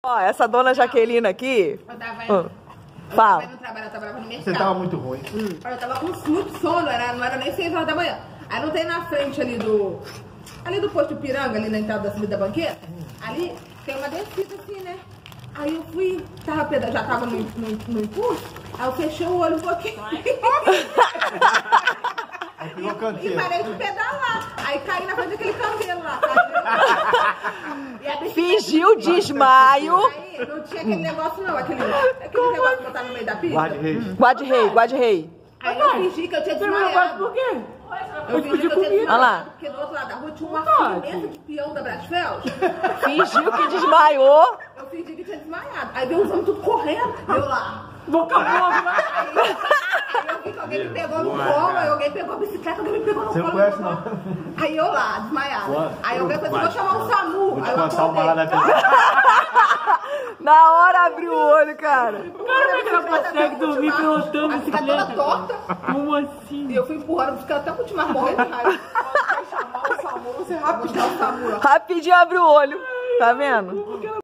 Ó, essa dona Jaqueline aqui... Eu tava indo, fala. eu trabalhava no mercado. Você tava muito ruim. Eu tava com muito sono, não era nem 6 horas da manhã. Aí não tem na frente ali do posto Piranga, ali na entrada da subida da banqueta, ali tem uma descida assim, né? Aí eu fui, já tava no impulso, aí eu fechei o olho um pouquinho. E parei de pedalar. Aí caí na frente daquele camelo lá. Fingiu desmaio. Aí não tinha aquele negócio não, aquele negócio que botar no meio da pista. Guarde-rei. Aí eu fingi que eu tinha desmaiado. Por quê? Eu fingi que eu tinha desmaiado. Olha lá. Porque do outro lado da rua tinha uma fila imensa de peão da Brasfels. Fingiu que desmaiou. Eu fingi que tinha desmaiado. Aí veio os homens tudo correndo. Eu lá. Boca boca. Aí eu vi que alguém me pegou no colo, aí alguém pegou a bicicleta, alguém me pegou no colo. Você não conhece, não? Aí eu lá, desmaiada. Aí alguém falou, vou chamar um SAMU. Vou te Aí eu contar uma lá na acordei. Na hora abriu o olho, cara. Como é que ela consegue dormir pilotando A bicicleta toda torta. Como assim? E eu fui empurrando a bicicleta até continuar morrendo de raiva. Vai chamar o SAMU, você vai puxar o SAMU lá. Rapidinho abriu o olho. Tá vendo?